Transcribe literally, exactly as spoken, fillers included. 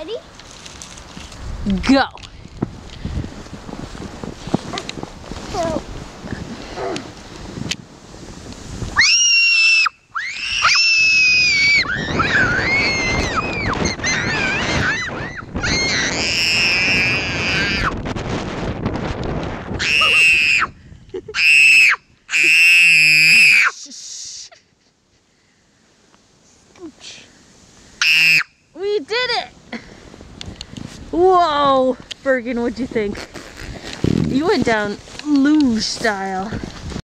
Ready? Go. So. We did it! Whoa! Bergen, what'd you think? You went down luge style.